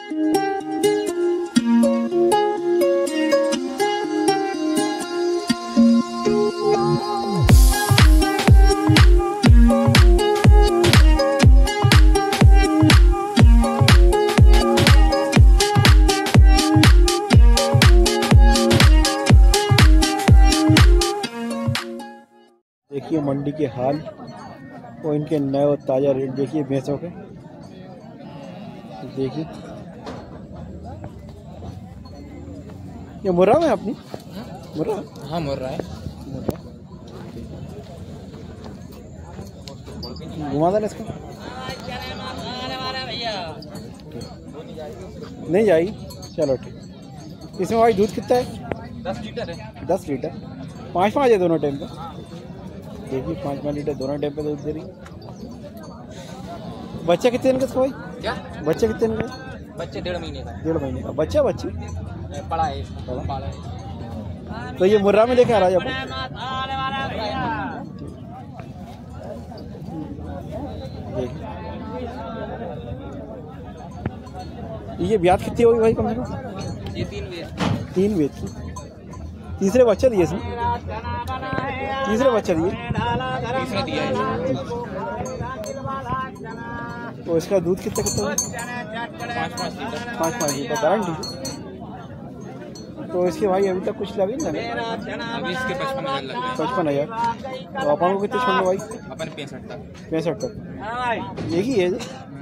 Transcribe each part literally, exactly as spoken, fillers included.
देखिए मंडी के हाल और इनके नए और ताज़ा रेट देखिए भैंसों के। देखिए ये मुर्रा में अपनी मुर्रा, हाँ मुर्रा है, घुमा देना इसको, नहीं जाएगी, चलो ठीक। इसमें भाई दूध कितना है? दस लीटर है। दस लीटर पाँच पाँच है दोनों टाइम पे। देखिए पाँच पाँच लीटर दोनों टाइम पे दूध दे रही। बच्चा कितने दिन का भाई? क्या बच्चा कितने दिन का? बच्चे डेढ़ महीने का। डेढ़ महीने का बच्चा बच्ची पड़ा है, पड़ा है। तो ये मुर्रा में लेके आ रहा है अपन। ये ब्याज कितनी होगी भाई कम से कम? ये तीन वेच तीन वेच की तीसरे बच्चे दिए इसमें, तीसरे बच्चे दिए, तीसरा दिया है। तो इसका दूध कितना कितना है? पाँच पाँच लीटर। पाँच पाँच लीटर गारंटी। तो इसके भाई अभी तक कुछ लगे ना? अभी इसके पचपन हजार लग गए। पचपन हजार। तो अपन को कितने छोड़ना भाई? अपन पैंसठ तक। पैंसठ तक यही है।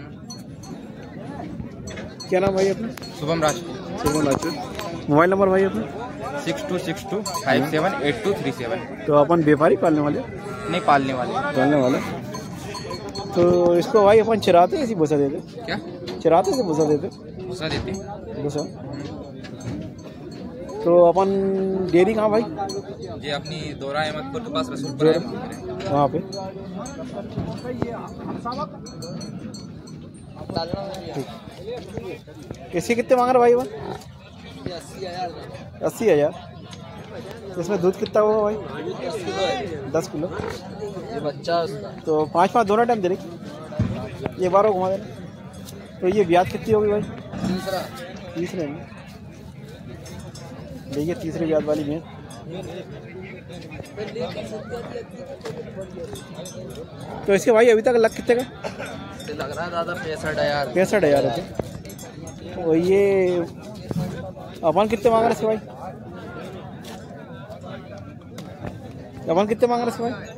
क्या नाम भाई अपना? शुभम राजपूत। शुभम राजपूत। मोबाइल नंबर भाई अपना? Six two six two five seven eight two three seven. तो अपन व्यापारी पालने वाले? नहीं पालने वाले। पालने वाले। तो इसको भाई अपन चराते ऐसी भूसा देते? क्या चराते से भूसा देते? भूसा देते भूसा। तो अपन डेयरी कहाँ भाई? ये अपनी दोरा अहमदपुर के पास रसूलपुर है वहाँ पे। किसके कितने मांग रहे भाई वो? अस्सी हजार। इसमें दूध कितना होगा भाई? दस किलो। ये बच्चा तो पाँच पाँच दोनों टाइम दे रही। ये बारह घुमा देना। तो ये ब्याज कितनी होगी भाई? तीसरा तीसरे में देखिए तीसरे ब्याज वाली में। तो इसके भाई अभी तक लग कितने का लग रहा है? दादा पैंसठ हजार। पैंसठ हजार रुपये। तो ये अपन कितने मांग रहे इसके भाई? अपन कितने मांग रहे इसके भाई?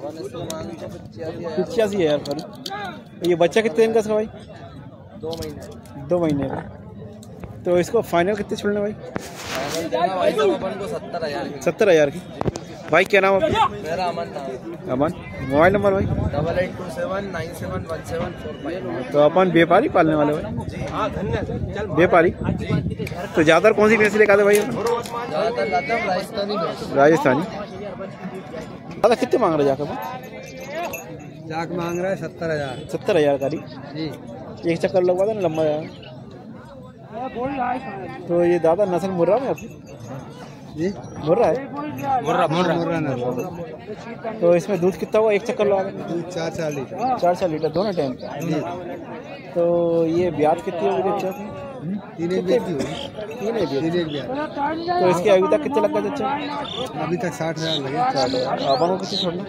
पिचासी हजार पर। ये बच्चा कितने दिन का इसका भाई? दो महीने। दो महीने का। तो इसको फाइनल कितने छोड़ने भाई? भाई साहब अपन को सत्तर हजार की। सत्तर हजार की। भाई क्या नाम है? मेरा अमन नाम। अमन। मोबाइल नंबर भाई? Double eight two seven nine seven one seven four five. तो अपन व्यापारी पालने वाले भाई? हाँ धन्यवाद। व्यापारी। तो ज़्यादातर कौन सी भैंसी लेकर आते भाई? ज़्यादातर लाते हैं राजस्थानी भैंस। राजस्थानी। दादा कितने मांग रहे जाकर? जाक मांग रहा है सत्तर हजार। सत्तर हजार का जी। एक चक्कर लगवा देना लंबा यार। तो ये दादा नस्ल मुर्रा में आपकी? जी मुर्रा है। मुर्रा मुर्रा मुर्रा। तो इसमें दूध कितना हुआ? एक चक्कर लगा देना। दूध चार चार लीटर। चार चार लीटर दोनों टाइम पे। जी। तो ये ब्याज कितनी होगी बच्चा? तीन एक ब्याज की होगी। तीन एक तीन एक ब्याज। तो इसके अभी तक कितने लग गए बच्चा? अभी तक साठ हजार लगे। साठ हजार। अपन को कितने छोड़ना?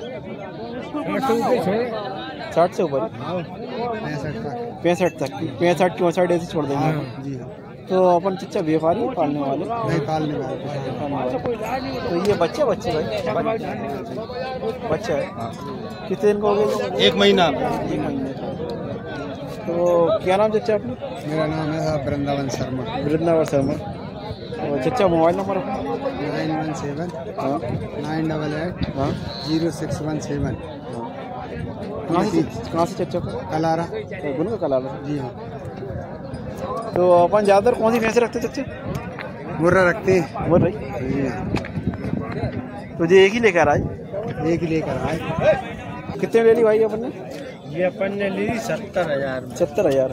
साठ से ऊपर? पैंसठ तक। पैंसठ तक। पैंसठ चौंसठ ऐसे छोड़ देंगे। जी। तो अपन चच्चा व्यापारी पालने वाले? नहीं पालने वाले। तो ये बच्चे बच्चे भाई? बच्चा है। कितने दिन का हो गया? एक महीना। एक महीने का। तो क्या नाम चच्चा आपने? मेरा नाम है वृंदावन शर्मा। वृंदावन शर्मा। और चच्चा mobile number? Nine one seven हाँ नाइन डबल एट हाँ। Zero six one seven. कहाँ से कहाँ से चच्चा को? कलारा। गुन का कलारा। जी हाँ। तो अपन ज़्यादातर कौन सी भैंसे रखते चच्चे? मुर्रा रखते हैं। बोल रही। तो ये एक ही लेकर आए? एक ही लेकर आए। कितने ले ली भाई अपन ने? ये अपन ने ली सत्तर हजार। सत्तर हजार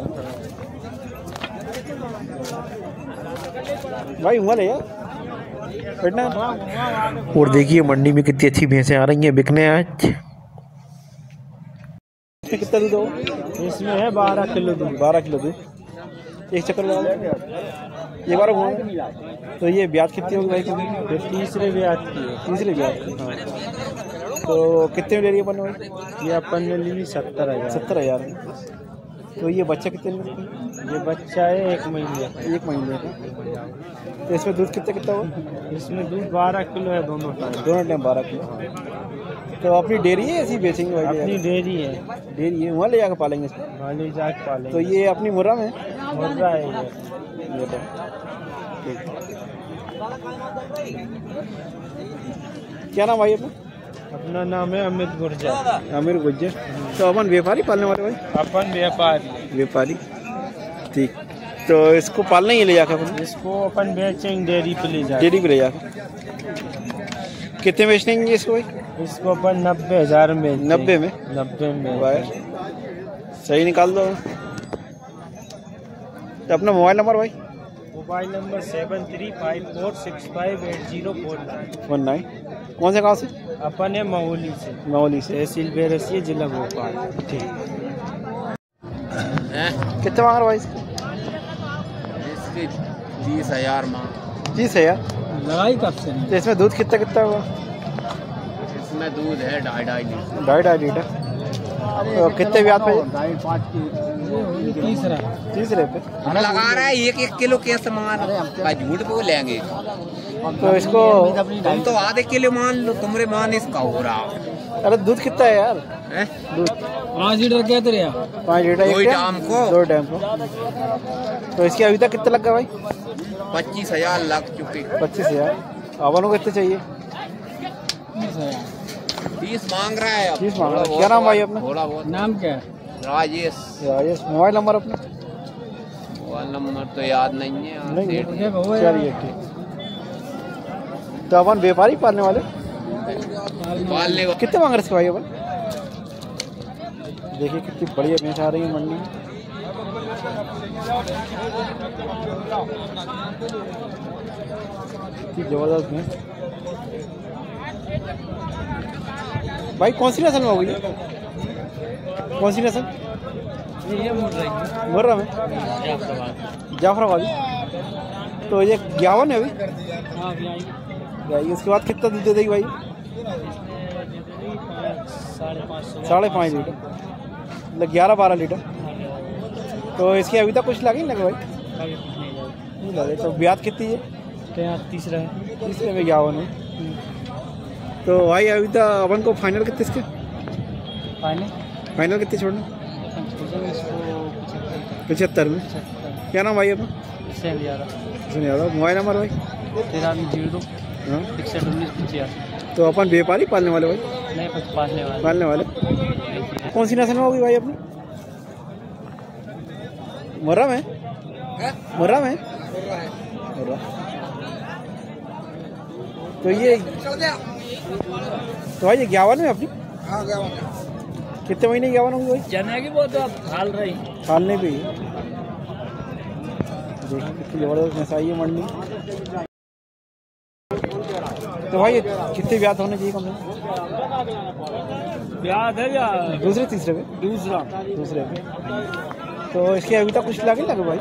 भाई हुआ ले यार। और देखिए मंडी में कितनी अच्छी भैंसें आ रही हैं बिकने आज। कितना दूध हो? इसमें है बारह किलो दूध। बारह किलो दूध। एक चक्कर लगा लो। एक बार घूमो। तो ये ब्याज कितनी होगी भाई? तीसरे ब्याज की है। तीसरे ब्याज की। हाँ। तो कितने में ले रही है अपन भाई? ये अपन ने ली सत्तर हज़ार। सत्तर हज़ार में। तो ये बच्चा कितने में? ये बच्चा है एक महीने का। एक महीने का। तो इसमें दूध कितना कितना होगा? इसमें दूध बारह किलो है दोनों टाइम। दोनों टाइम बारह किलो। तो अपनी डेयरी है ऐसी बेचेंगे भाई? अपनी डेयरी है। डेयरी है, वहाँ ले जाकर पालेंगे इसको? वहाँ ले जाकर पालेंगे। तो ये अपनी मुर्रा में मुर्रा है ये। ये तो ठीक। क्या नाम भाई अपना? अपना नाम है अमित गुर्जर। आमिर गुज्जर। तो अपन व्यापारी पालने वाले भाई? अपन व्यापारी। व्यापारी, ठीक। तो इसको पालना ही ले जाकर अपन? इसको अपन बेचेंगे डेयरी पे ले जाकर। डेयरी पे ले जाकर। कितने बेचेंगे इसको भाई? इसको अपन नब्बे हजार में। नब्बे में? नब्बे में वायर सही निकाल दो। तो अपना मोबाइल नंबर भाई? Mobile number seven three five four six five eight zero four nine one nine. कौन से गाँव से? अपन है महोली से। महोली से। तहसील बेरसिया जिला भोपाल। ठीक। कितने मांग रहे भाई इसके? इसकी तीस हजार माँ। तीस हज़ार लगाई कब से? तो इसमें दूध कितना कितना होगा? इसमें दूध है ढाई ढाई लीटर। ढाई ढाई लीटर। तो कितने ब्याज पे? तीसरा। तीसरे पे। हम लगा रहा है एक एक किलो के सामान का झूठ बोलेंगे। तो इसको तुम तो आधे किलो मान लो, तुम्हारे मान इसका हो रहा। अरे दूध कितना है यार? है? दूध पाँच लीटर क्या तेरे? पाँच लीटर दो एक ही टाइम? टाइम को। दो टाइम को। तो इसके अभी तक कितना लगा भाई? पच्चीस हजार लग चुके। पच्चीस हज़ार। अपन को कितने चाहिए? तीस मांग रहा है अब। तीस मांग रहा है। थोड़ा क्या नाम बहुत- भाई अपना? थोड़ा बहुत। नाम क्या है? राजेश। राजेश। मोबाइल नंबर अपना? मोबाइल नंबर तो याद नहीं है। नहीं सेठ है। चलिए ठीक। तो अपन व्यापारी पालने वाले? पालने को कितने मांग रहे थे भाई अपन? देखिए कितनी बढ़िया भैंस आ रही है मंडी में। कितनी जबरदस्त भैंस भाई। कौन सी नस्ल में होगी? कौन सी नस्ल? मुर्रा में? जाफराबादी। तो ये ग्यावन है अभी? इसके बाद कितना दूध दे देगी भाई? साढ़े पाँच लीटर, मतलब ग्यारह बारह लीटर। तो इसके अभी तक कुछ लगे नहीं लगे भाई? नहीं लगे। तो ब्याज कितनी है? तीसरा है। तीसरे में ग्यावन है। तो भाई अभी तक अपन को फाइनल कितने इसके? फाइनल फाइनल कितने छोड़ना? पचहत्तर में। क्या नाम भाई अपना? सुन यादव। मोबाइल नंबर भाई? तिरानवे जीरो हाँ। इकसठ उन्नीस पचासी। तो अपन व्यापारी पालने वाले भाई? नहीं कुछ पालने वाले। पालने वाले। कौन सी नस्ल में होगी भाई अपनी? मुर्रा में? मुर्रा में? मुर्रा। तो ये तो भाई ये ग्यावन में अपनी? हाँ ग्यावन। कितने महीने ग्यावन होगी भाई? चने की बहुत आप खाल रही खालने पे ही। देखिए कितनी जबरदस्त भैंस आई है मंडी। तो भाई कितने ब्याज होने चाहिए कम से कम? ब्याज है या दूसरे तीसरे पे? दूसरा दूसरे पे। तो इसके अभी तक कुछ लगे नहीं लगे भाई?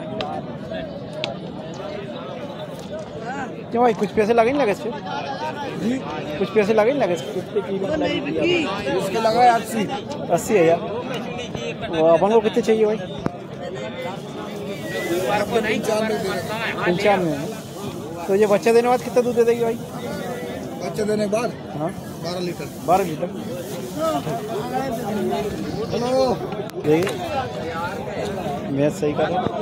क्यों भाई कुछ पैसे लगे नहीं लगे इस पे? कुछ पैसे लगे नहीं लगे इस पे? इसके लगा अस्सी। अस्सी हज़ार। वो अपन को कितने चाहिए भाई? पंचानवे में। तो ये बच्चा देने के बाद कितना दूध दे देगी भाई? बच्चे देने के बाद हाँ बारह लीटर। बारह लीटर। देखिए मैच सही कर रहा है।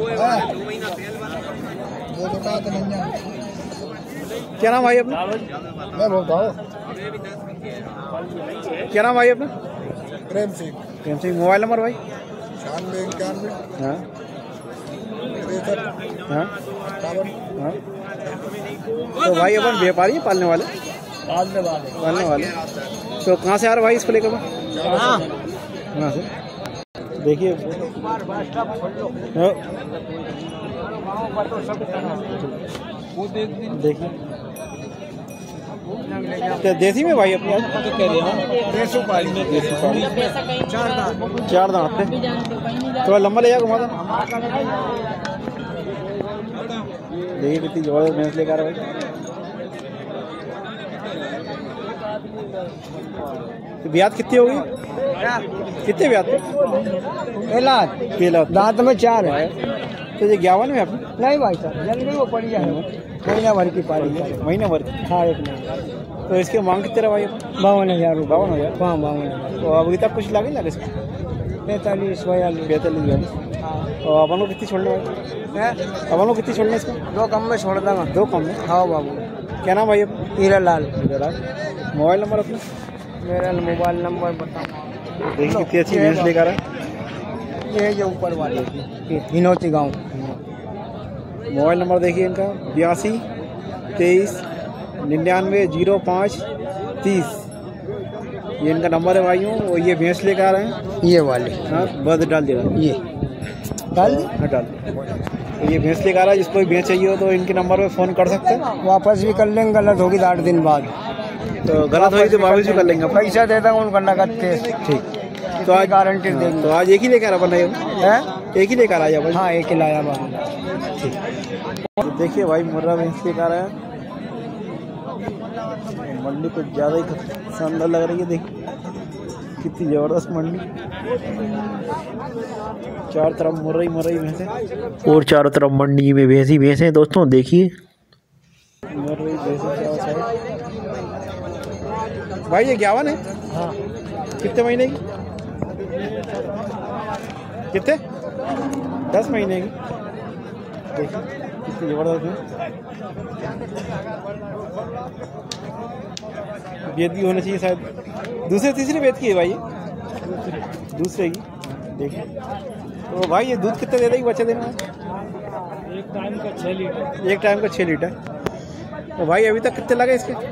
वो बता तो नहीं है। क्या नाम भाई अपना? मैं बोलता हूँ क्या नाम भाई अपना? प्रेम सिंह। प्रेम सिंह। मोबाइल नंबर भाई? छियानवे इक्यानवे हाँ तिरसठ हाँ बावन। हाँ। तो भाई अपन व्यापारी हैं पालने वाले? पालने वाले पालने वाले। तो कहाँ से आ रहे भाई इसको लेकर? हाँ कहाँ से? देखिए देखिए क्या देसी में भाई अपनी? आज कह रहे हैं देसू पाली में देसी पाली। चार दांत। चार दांत पे। थोड़ा लंबा ले जाओ घुमा दो। देखिए कितनी जबरदस्त भैंस लेकर भाई। तो ब्याज कितनी होगी? कितने ब्याज पे? दांत में चार है। तो ये ग्यावन में आपने? नहीं भाई साहब, जल्दी वो पड़ी है, महीना भर की पाली है। महीना भर की? हाँ, एक महीना। तो इसके मांग कितने रहा भाई? बावन हजार रुपये। बावन हजार? हाँ, बावन हजार। तो अभी तक कुछ लगे ना इसका? पैंतालीस बयालीस पैंतालीस बयालीस। और अपन को कितनी छोड़ने भाई? अपन को कितनी छोड़ने इसका? दो कम में छोड़ दूंगा। दो कम में? हाँ बाबू। क्या नाम भाई? हीरा लाल। हीरा लाल। मोबाइल नंबर अपना? मेरा मोबाइल नंबर बताओ। देखिए कितनी अच्छी भैंस लेकर आए। ये जो ऊपर वाले हिनौती गाँव। मोबाइल नंबर देखिए इनका बयासी तेईस निन्यानवे जीरो पाँच तीस, ये इनका नंबर है भाइयों। और ये भैंस लेकर आ रहे हैं ये वाले। हाँ, बस डाल दिया। ये डाल दी? हाँ डाल। तो ये भैंस लेकर आ रहा है, जिसको भी भैंस चाहिए हो तो इनके नंबर पे फ़ोन कर सकते हैं। वापस भी कर लेंगे, गलत होगी तो आठ दिन बाद। तो गलत होगी तो वापस भी कर लेंगे। पैसा दे दूँगा उनका नकद के। ठीक। तो आज गारंटी देंगे। तो आज एक ही लेकर अपन है? एक ही लेकर आया भाई? हाँ, एक ही लाया बाबू। तो देखिए भाई मुर्रा भैंस लेकर आया। मंडी कुछ ज़्यादा ही शानदार लग रही है। देखिए कितनी ज़बरदस्त मंडी, चार तरफ मुर्रा ही मुर्रा ही भैंसे और चारों तरफ मंडी में भैंस ही भैंस हैं दोस्तों। देखिए मुर्रा ही भैंसे चारों साइड। भाई ये ग्यावन है? हाँ। कितने महीने की? कितने? दस महीने की। देखिए कितनी जबरदस्त है। वेद भी होना चाहिए शायद। दूसरे तीसरे वेद की है भाई? दूसरे की। देखिए तो भाई ये दूध कितने दे देगी बच्चे देने में? एक टाइम का छः लीटर। एक टाइम का छः लीटर। तो भाई अभी तक कितने लगे इसके?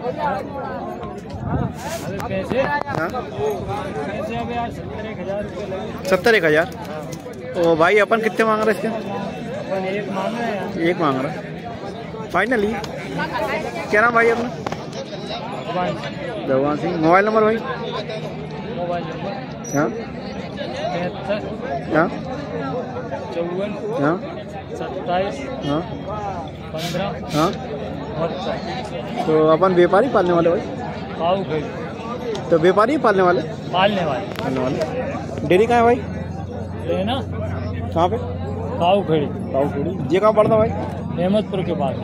पैसे? हाँ, पैसे अभी आज सत्तर एक हजार रुपये लगे। सत्तर एक हजार। तो भाई अपन कितने मांग रहे इसके? एक मांग रहे हैं। एक मांग रहा है फाइनली। क्या नाम भाई अपना? भगवान सिंह। मोबाइल नंबर भाई? मोबाइल नंबर हाँ तिहत्तर हाँ चौवन हाँ सत्ताईस हाँ पंद्रह हाँ। बहत्तर। तो अपन व्यापारी पालने वाले भाई? काऊ खेड़ी। तो व्यापारी ही पालने वाले? पालने वाले। पालने वाले। डेयरी कहाँ है भाई? ये ना कहाँ पे? काऊ खेड़ी। काऊ खेड़ी। ये कहाँ पड़ता भाई? अहमदपुर के बाद।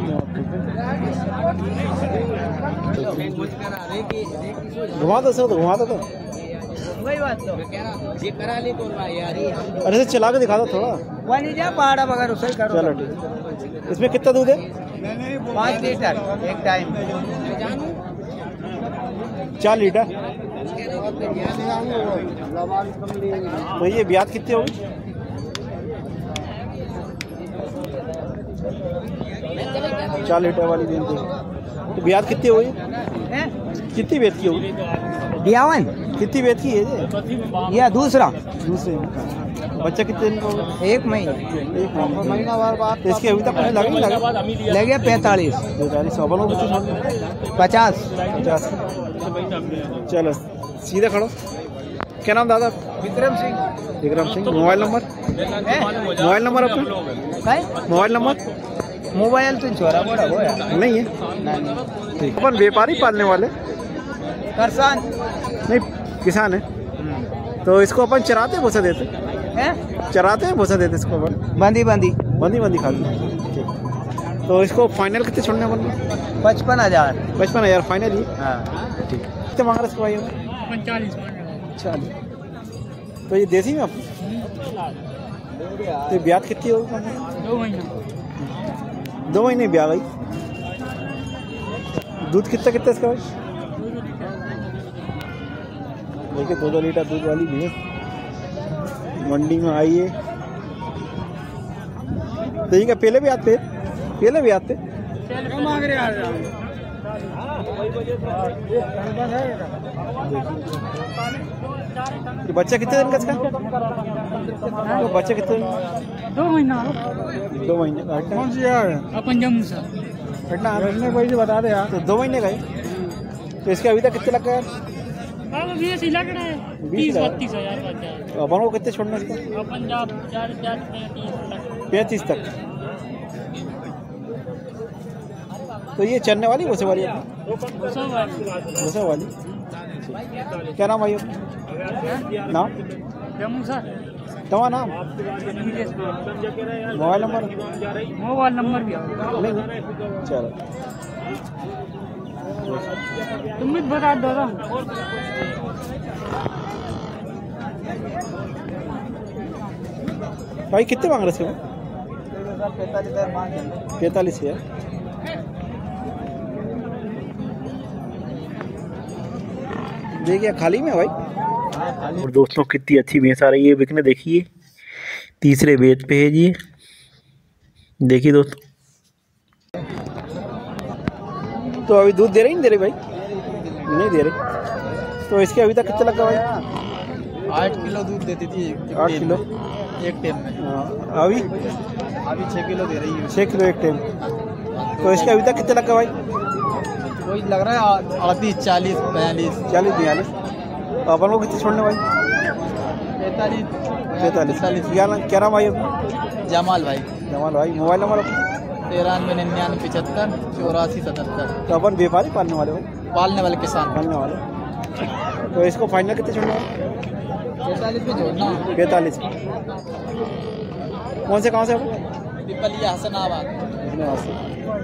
घुमा दो सर, तो घुमा दो तो। वही बात तो ये करा ली तो यार। अरे से चला के दिखा दो थोड़ा। वही नहीं जा पहाड़ा वगैरह उसे करो। चलो ठीक है। इसमें कितना दूध है? पाँच लीटर एक टाइम। चार लीटर। तो ये ब्याज कितनी होगी? चार लीटर वाली दूध तो ब्याज कितनी होगी? कितनी बेच की होगी? ब्यावन। कितनी बेच की है ये? या दूसरा दूसरे में। बच्चा कितने दिन का होगा? एक महीना। एक महीना बाद। तो इसके अभी तक कुछ लगे नहीं लगे? लगे पैंतालीस पैंतालीस। अपन को कितनी? पचास पचास। चलो सीधा खड़ो। क्या नाम दादा? Vikram Singh. Vikram Singh. Mobile number? Mobile number अपना? Mobile number? मोबाइल तो छोरा बड़ा हो नहीं है। ठीक। अपन व्यापारी पालने वाले? किसान नहीं, किसान है। तो इसको अपन चराते भूसा देते? हैं? चराते हैं भूसा देते इसको अपन? बंदी बंदी बंदी बंदी खाते। ठीक। तो इसको फाइनल कितने छोड़ने अपन? पचपन हजार। पचपन हजार फाइनल ही? हाँ ठीक। कितने मांग रहे इसको भाई? पैंतालीस। चालीस। तो ये देसी में अपन? तो ब्याज कितनी होगी? दो महीना। दो महीने ब्याह भाई। दूध कितना कितना इसका भाई? देखिए दो दो लीटर दूध वाली भैंस मंडी में आई है। तो ये क्या पहले भी आते? पहले भी आते? मांग रहे यार। ये बच्चा कितने दिन का इसका? तो बच्चा कितने? दो महीना। दो महीने का। कौन सी यार? अपन जम्मू से। घटना पैसे बता दे यार। तो दो महीने का है। तो इसके अभी तक कितने लग गए? बीस ही लग रहा है। तीस बत्तीस हजार का। अपन को कितने छोड़ना इसका? अपन पंजाब चार चार पैंतीस तक। तो ये चलने वाली भूसे वाली अपनी भूसे वाली। क्या नाम भाई आपका? नाम तुम्हारा नाम? Mobile number? मोबाइल नंबर भी नहीं चलो तुम भी बता दो। भाई कितने मांग रहे थे? पैंतालीस है। देखिए खाली में भाई। और दोस्तों कितनी अच्छी भैंस आ रही है बिकने, देखिए तीसरे वेद पे है जी। देखिए दोस्तों, तो अभी दूध दे रही नहीं दे रही भाई? नहीं दे रही। तो इसके अभी तक कितना लगा भाई? आठ किलो दूध देती थी। आठ किलो एक टाइम में। हाँ, अभी अभी छः किलो दे रही है। छः किलो एक टाइम। तो इसके अभी तक कितना लगा भाई? वही लग रहा है अड़तीस चालीस बयालीस चालीस बयालीस। अपन को कितने छोड़ने भाई? पैंतालीस पैंतालीस। क्या नाम क्या नाम भाई अपना? जमाल भाई। जमाल भाई। मोबाइल नंबर अपना? तिरानवे निन्यानवे पिछहत्तर चौरासी सतहत्तर। तो अपन व्यापारी पालने वाले भाई? पालने वाले किसान। पालने वाले। तो इसको फाइनल कितने छोड़ना है? पैंतालीस में जोड़ना। पैंतालीस। कौन से कहाँ से अपन? पिपलिया हसनाबाद। धन्यवाद सर।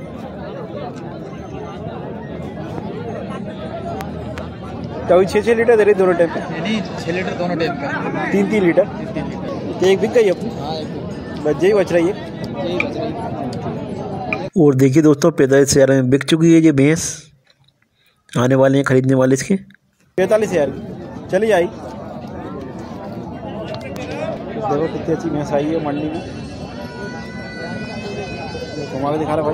तो अभी छः छः लीटर दे रही दोनों टाइम पे? नहीं छः लीटर दोनों टाइम पे। तीन तीन लीटर। तीन लीटर। तो एक बिक गई अपनी? हाँ एक बस यही बच रही है। यही बच रही है। और देखिए दोस्तों, पैंतालीस हज़ार में बिक चुकी है ये भैंस। आने वाले हैं खरीदने वाले इसके। पैंतालीस हज़ार की चली आई। देखो कितनी अच्छी भैंस आई है मंडी में। घुमा के दिखा रहा भाई।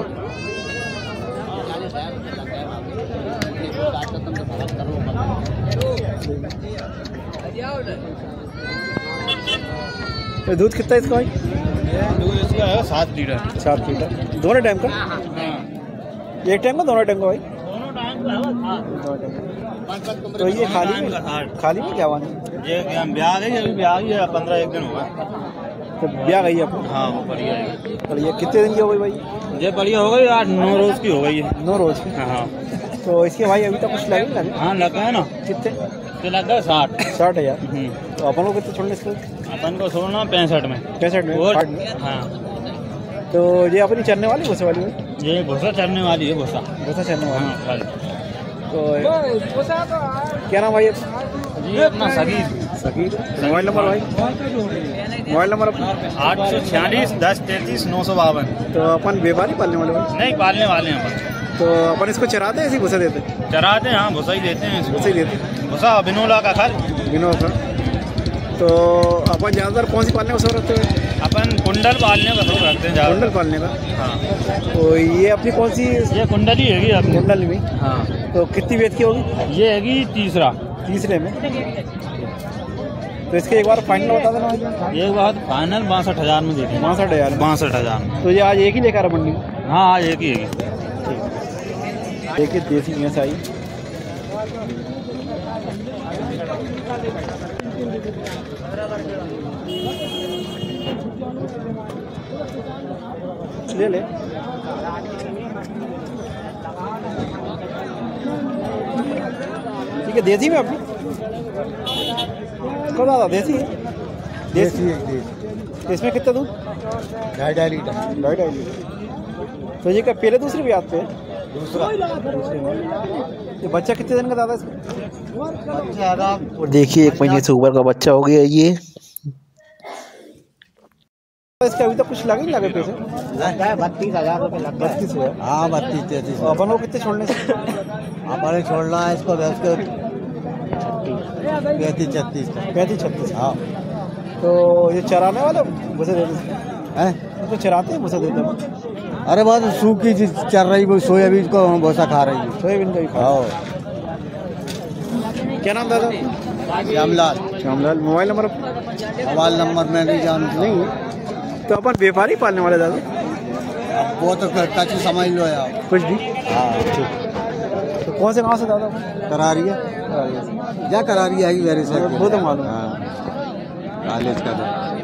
तो दूध कितना है इसका भाई? दूध इसका है सात लीटर। सात लीटर दोनों टाइम का? एक टाइम का दोनों टाइम का भाई? दोनों टाइम। तो ये खाली में खाली में क्या वानी? ये ब्याह गई अभी ब्याह गई है पंद्रह एक दिन हुआ। तो ब्याह गई अपनी? हाँ वो बढ़िया है। और ये कितने दिन की हो गई भाई? ये बढ़िया हो गई आठ नौ रोज की हो गई है। नौ रोज की। हाँ तो इसके भाई अभी तक कुछ लगे लगे? हाँ लगा है ना। कितने? तो लगा साठ। साठ हज़ार। तो अपन को कितने छोड़ने इसको? अपन को छोड़ना पैंसठ में। पैंसठ में? और साठ में? हाँ तो ये अपनी चलने वाली भूसे वाली भाई? ये भूसा चढ़ने वाली है भूसा। भूसा चलने वाली। हाँ खाली। तो क्या नाम भाई? ये अपना सगीर। सगीर। मोबाइल नंबर भाई? मोबाइल नंबर अपना? आठ सौ छियालीस दस तैंतीस नौ सौ बावन। तो अपन व्यापारी पालने वाले भाई? नहीं पालने वाले हैं अपन। तो अपन इसको चराते हैं ऐसे भूसा देते? चराते हैं हाँ भूसा ही देते हैं भूसा ही देते? भूसा बिनोला का खल। बिनो का। तो अपन ज़्यादातर कौन सी पालने का शौक रखते हैं? अपन कुंडल पालने का शौक रखते हैं ज़्यादा। कुंडल पालने का? हाँ तो ये अपनी कौन सी? ये कुंडल ही हैगी अपनी। कुंडल में? हाँ तो कितनी वेट की होगी? ये हैगी तीसरा। तीसरे में? तो इसके एक बार फाइनल बता देना भाई। एक बात फाइनल बासठ हज़ार में देते हैं। बासठ हज़ार बासठ हज़ार में। तो ये आज एक ही लेकर आ मंडी में? हाँ आज एक ही हैगी। देखिए देसी भैंस आई। ले ले। ठीक है देसी में अपनी कब दादा? देसी है? देसी है। इसमें कितना दूध? ढाई ढाई लीटर। ढाई ढाई लीटर। तो ये क्या पहले दूसरे भी आते हैं? दूसरा। दूसरे में। ये बच्चा कितने दिन का दादा इसका? ज़्यादा। और देखिए एक महीने से ऊपर का बच्चा हो गया ये। इसके अभी तक कुछ लगे नहीं लगे पैसे? बत्तीस हज़ार रुपये लग गए। बत्तीस हज़ार। हाँ बत्तीस तैंतीस। अपन को कितने छोड़ने से? अपन छोड़ना है इसको भैंस को पैंतीस छत्तीस। पैंतीस छत्तीस। हाँ तो ये चराने वाले भूसा देते हैं? तो चराते हैं भूसा देते हैं? अरे बहुत सूखी चीज चल रही वो सोयाबीन को भूसा खा रही है। सोयाबीन का भी खा। हाँ क्या नाम दादा? Shyamlal. Shyamlal. Mobile number? Mobile number मैं नहीं जानता। नहीं। तो अपन व्यापारी पालने वाले दादा? वो तो कच्ची समझ लो यार। कुछ भी? हाँ ठीक। तो कौन से गाँव से दादा? करा रही है क्या करा रही है मेरे से? वो तो मालूम। हाँ कॉलेज का।